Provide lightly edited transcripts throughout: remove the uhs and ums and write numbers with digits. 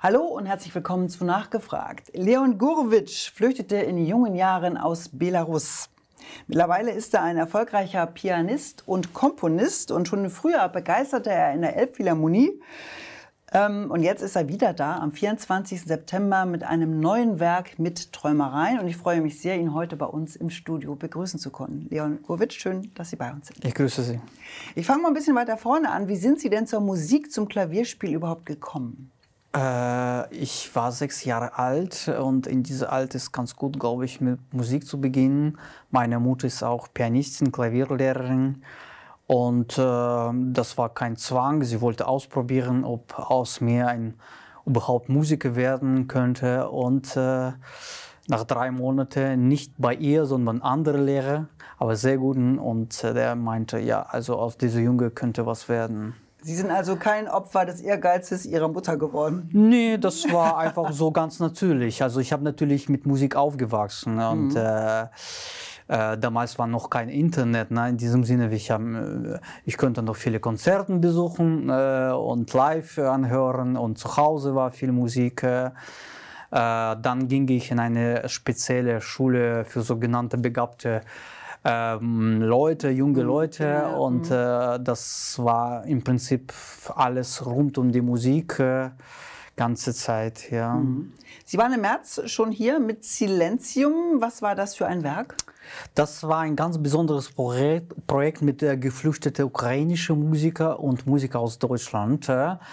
Hallo und herzlich willkommen zu Nachgefragt. Leon Gurewitsch flüchtete in jungen Jahren aus Belarus. Mittlerweile ist er ein erfolgreicher Pianist und Komponist und schon früher begeisterte er in der Elbphilharmonie. Und jetzt ist er wieder da am 24. September mit einem neuen Werk mit Träumereien. Und ich freue mich sehr, ihn heute bei uns im Studio begrüßen zu können. Leon Gurewitsch, schön, dass Sie bei uns sind. Ich grüße Sie. Ich fange mal ein bisschen weiter vorne an. Wie sind Sie denn zur Musik, zum Klavierspiel überhaupt gekommen? Ich war 6 Jahre alt und in diesem Alter ist ganz gut, glaube ich, mit Musik zu beginnen. Meine Mutter ist auch Pianistin, Klavierlehrerin und das war kein Zwang. Sie wollte ausprobieren, ob aus mir überhaupt Musiker werden könnte. Und nach 3 Monaten nicht bei ihr, sondern andere Lehrer, aber sehr guten. Und der meinte, ja, also aus dieser Junge könnte was werden. Sie sind also kein Opfer des Ehrgeizes Ihrer Mutter geworden? Nee, das war einfach so ganz natürlich. Also ich habe natürlich mit Musik aufgewachsen und damals war noch kein Internet. Ne? In diesem Sinne, ich konnte noch viele Konzerte besuchen und live anhören und zu Hause war viel Musik. Dann ging ich in eine spezielle Schule für sogenannte begabte Leute, junge Leute und das war im Prinzip alles rund um die Musik, ganze Zeit, ja. Sie waren im März schon hier mit Silentium. Was war das für ein Werk? Das war ein ganz besonderes Projekt mit geflüchteten ukrainischen Musiker und Musiker aus Deutschland.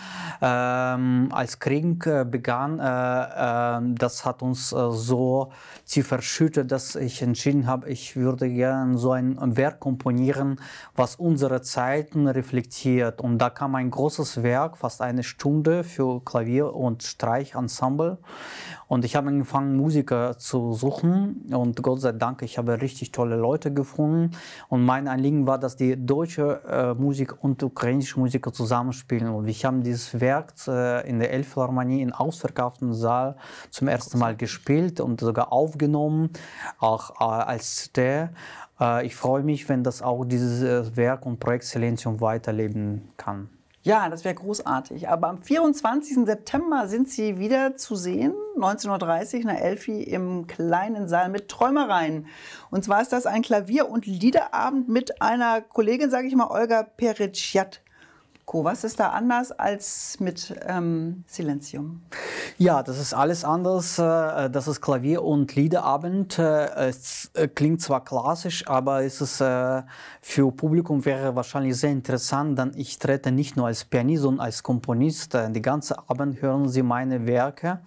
Als Krieg begann, das hat uns so tief erschüttert, dass ich entschieden habe, ich würde gerne so ein Werk komponieren, was unsere Zeiten reflektiert. Und da kam ein großes Werk, fast 1 Stunde für Klavier und Streichensemble. Und ich habe angefangen, Musiker zu suchen und Gott sei Dank, ich habe richtig tolle Leute gefunden. Und mein Anliegen war, dass die deutsche Musik und ukrainische Musiker zusammenspielen. Und wir haben dieses Werk in der Elbphilharmonie im ausverkauften Saal zum ersten Mal gespielt und sogar aufgenommen, auch als CD. Ich freue mich, wenn das auch dieses Werk und Projekt Silentium weiterleben kann. Ja, das wäre großartig. Aber am 24. September sind Sie wieder zu sehen, 19:30 Uhr in der Elfi im kleinen Saal mit Träumereien. Und zwar ist das ein Klavier- und Liederabend mit einer Kollegin, sage ich mal, Olga Peretschatko. Was ist da anders als mit Silentium? Ja, das ist alles anders. Das ist Klavier- und Liederabend. Es klingt zwar klassisch, aber es ist für Publikum wäre wahrscheinlich sehr interessant, denn ich trete nicht nur als Pianist, sondern als Komponist. Die ganze Abend hören Sie meine Werke.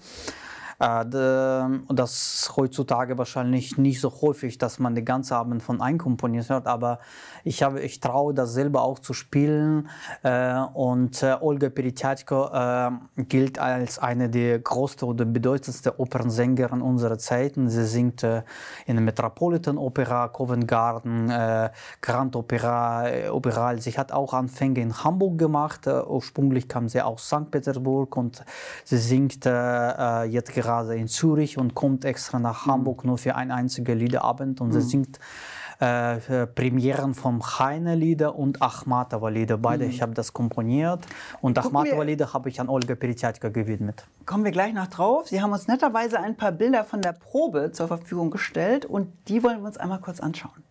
Das ist heutzutage wahrscheinlich nicht so häufig, dass man den ganzen Abend von einem Komponist hört, aber ich traue das selber auch zu spielen. Und Olga Peretschatko gilt als eine der größten oder bedeutendsten Opernsängerinnen unserer Zeiten. Sie singt in der Metropolitan Opera, Covent Garden, Grand Opera, überall. Sie hat auch Anfänge in Hamburg gemacht. Ursprünglich kam sie aus St. Petersburg und sie singt jetzt gerade in Zürich und kommt extra nach Hamburg nur für einen einzigen Liederabend und sie singt Premieren vom Heine-Lieder und Achmatowa-Lieder. Beide, ich habe das komponiert und Achmatowa-Lieder habe ich an Olga Peretschatko gewidmet. Kommen wir gleich noch drauf. Sie haben uns netterweise ein paar Bilder von der Probe zur Verfügung gestellt und die wollen wir uns einmal kurz anschauen.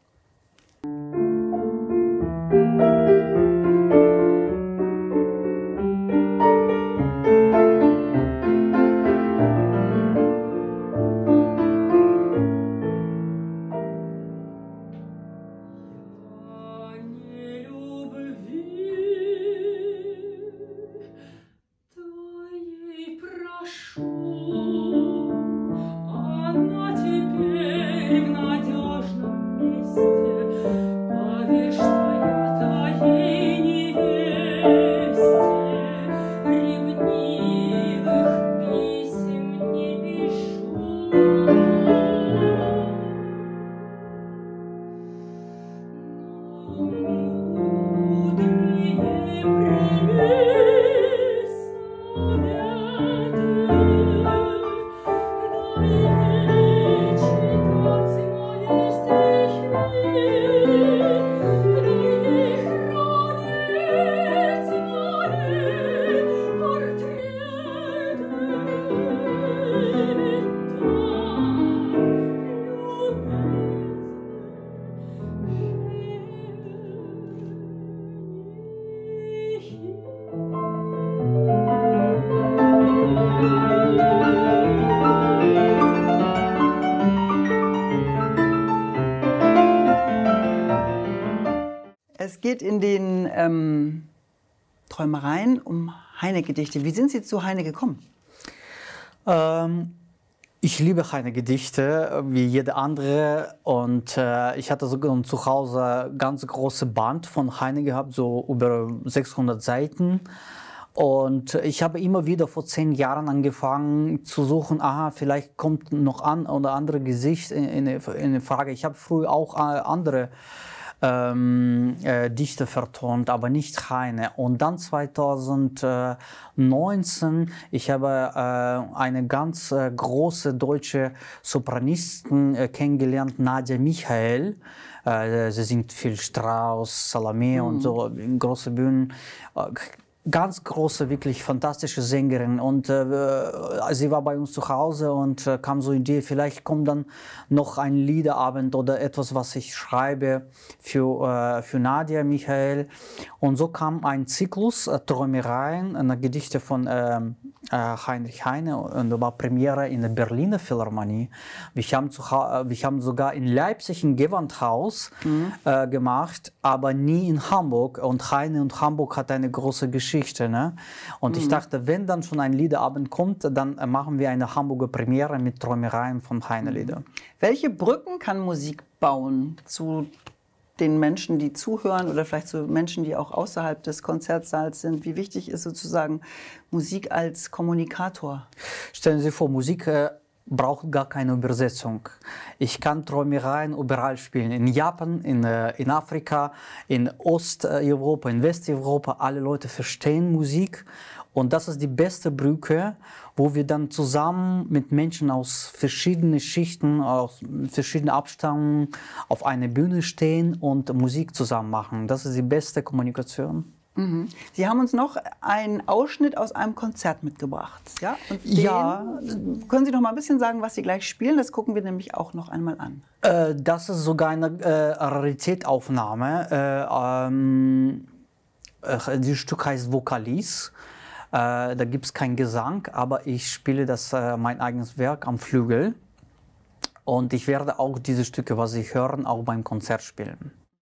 Она теперь в надежном месте. geht in den Träumereien um Heine-Gedichte. Wie sind Sie zu Heine gekommen? Ich liebe Heine-Gedichte, wie jeder andere. Und ich hatte sogar zu Hause eine ganz große Band von Heine gehabt, so über 600 Seiten. Und ich habe immer wieder vor 10 Jahren angefangen zu suchen, aha, vielleicht kommt noch ein oder andere Gesicht in Frage. Ich habe früher auch andere Dichter vertont, aber nicht Heine. Und dann 2019, ich habe eine ganz große deutsche Sopranistin kennengelernt, Nadja Michael. Sie singt viel Strauss, Salome und so in große Bühnen. Ganz große, wirklich fantastische Sängerin, und sie war bei uns zu Hause und kam so die Idee, vielleicht kommt dann noch ein Liederabend oder etwas, was ich schreibe für Nadja Michael. Und so kam ein Zyklus, Träumereien, Gedichte von Heinrich Heine, und da war Premiere in der Berliner Philharmonie. Wir haben sogar in Leipzig im Gewandhaus gemacht, aber nie in Hamburg. Und Heine und Hamburg hat eine große Geschichte. Ne? Und ich dachte, wenn dann schon ein Liederabend kommt, dann machen wir eine Hamburger Premiere mit Träumereien von Heine-Lieder. Welche Brücken kann Musik bauen zu den Menschen, die zuhören, oder vielleicht zu Menschen, die auch außerhalb des Konzertsaals sind? Wie wichtig ist sozusagen Musik als Kommunikator? Stellen Sie vor, Musik braucht gar keine Übersetzung. Ich kann Träumereien überall spielen. In Japan, in Afrika, in Osteuropa, in Westeuropa. Alle Leute verstehen Musik. Und das ist die beste Brücke, wo wir dann zusammen mit Menschen aus verschiedenen Schichten, aus verschiedenen Abstammungen auf einer Bühne stehen und Musik zusammen machen. Das ist die beste Kommunikation. Sie haben uns noch einen Ausschnitt aus einem Konzert mitgebracht. Ja? Und können Sie noch mal ein bisschen sagen, was Sie gleich spielen? Das gucken wir nämlich auch noch einmal an. Das ist sogar eine Raritätaufnahme. Dieses Stück heißt Vokalis. Da gibt es keinen Gesang, aber ich spiele mein eigenes Werk am Flügel. Und ich werde auch diese Stücke, was Sie hören, auch beim Konzert spielen.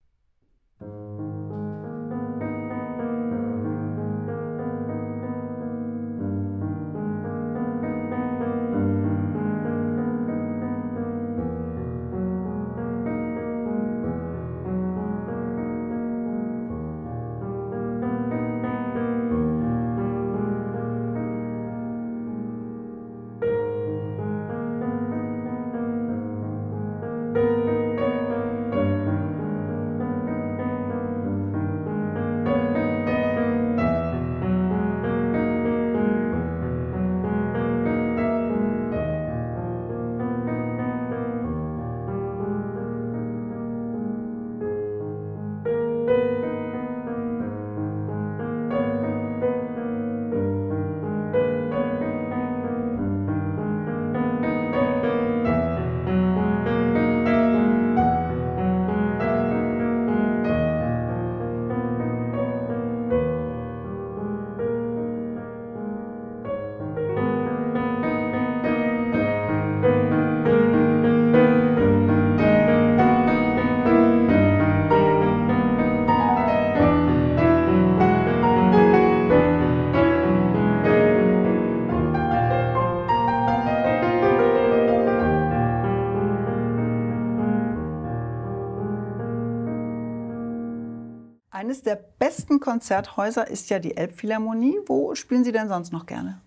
Eines der besten Konzerthäuser ist ja die Elbphilharmonie. Wo spielen Sie denn sonst noch gerne?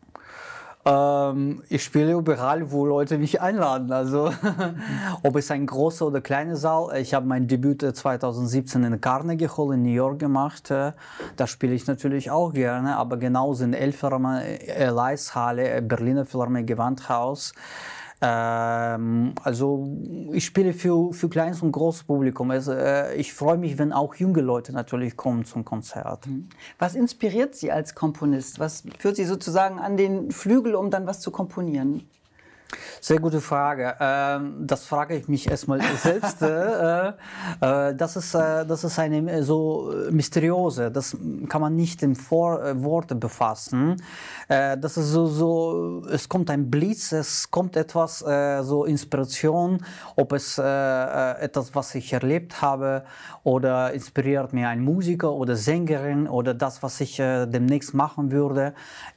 Ich spiele überall, wo Leute mich einladen. Also, ob es ein großer oder kleiner Saal. Ich habe mein Debüt 2017 in Carnegie Hall in New York gemacht. Da spiele ich natürlich auch gerne, aber genauso in Elbphilharmonie, Leishalle, Berliner Philharmonie, Gewandhaus. Also ich spiele für kleines und großes Publikum. Ich freue mich, wenn auch junge Leute natürlich kommen zum Konzert. Was inspiriert Sie als Komponist? Was führt Sie sozusagen an den Flügel, um dann was zu komponieren? Sehr gute Frage. Das frage ich mich erstmal selbst. Das ist eine so mysteriöse, das kann man nicht in Worte befassen. Das ist so, es kommt ein Blitz, es kommt etwas, so Inspiration, ob es etwas, was ich erlebt habe, oder inspiriert mir ein Musiker oder Sängerin oder das, was ich demnächst machen würde.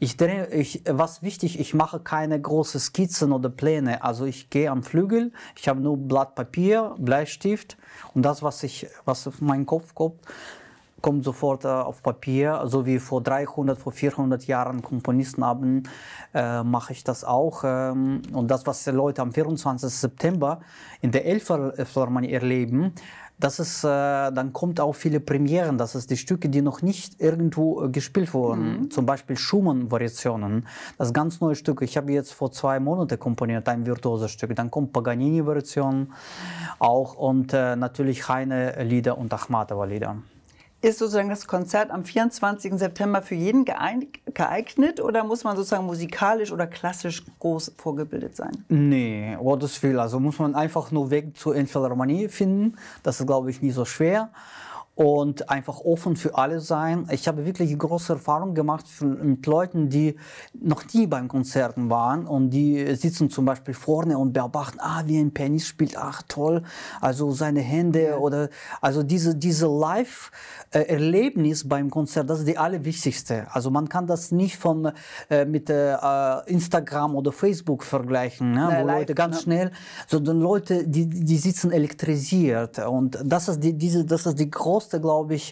Was wichtig, ich mache keine großen Skizzen oder Pläne. Also ich gehe am Flügel, ich habe nur Blatt Papier, Bleistift und das, was auf meinen Kopf kommt sofort auf Papier. So wie vor 300, vor 400 Jahren Komponisten haben, mache ich das auch. Und das, was die Leute am 24. September in der Elbphilharmonie erleben, das ist, dann kommt auch viele Premieren, das ist die Stücke, die noch nicht irgendwo gespielt wurden, zum Beispiel Schumann-Variationen, das ganz neue Stück. Ich habe jetzt vor 2 Monaten komponiert, ein virtuoses Stück, dann kommt Paganini-Variation auch und natürlich Heine-Lieder und Achmatova-Lieder. Ist sozusagen das Konzert am 24. September für jeden geeignet oder muss man sozusagen musikalisch oder klassisch groß vorgebildet sein? Nee, das will. Also muss man einfach nur Weg zur Elbphilharmonie finden. Das ist, glaube ich, nicht so schwer. Und einfach offen für alle sein. Ich habe wirklich große Erfahrungen gemacht mit Leuten, die noch nie beim Konzerten waren und die sitzen zum Beispiel vorne und beobachten, wie ein Pianist spielt, toll, also seine Hände oder also diese Live-Erlebnis beim Konzert, das ist die allerwichtigste. Also man kann das nicht mit Instagram oder Facebook vergleichen, ne, wo live, Leute ganz schnell, sondern Leute, die sitzen elektrisiert und das ist die große, glaube ich,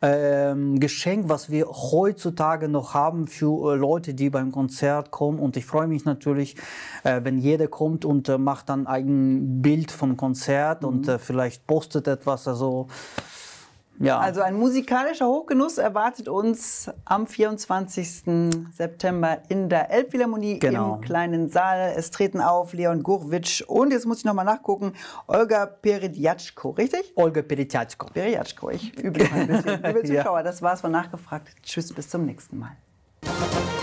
Geschenk, was wir heutzutage noch haben für Leute, die beim Konzert kommen. Und ich freue mich natürlich, wenn jeder kommt und macht dann ein Bild vom Konzert und vielleicht postet etwas. Also, ja. Also ein musikalischer Hochgenuss erwartet uns am 24. September in der Elbphilharmonie im kleinen Saal. Es treten auf Leon Gurwitsch und, jetzt muss ich nochmal nachgucken, Olga Peredjatschko, richtig? Olga Peredjatschko. Peredjatschko, ich übe noch ein bisschen. Liebe Zuschauer, das war's von Nachgefragt. Tschüss, bis zum nächsten Mal.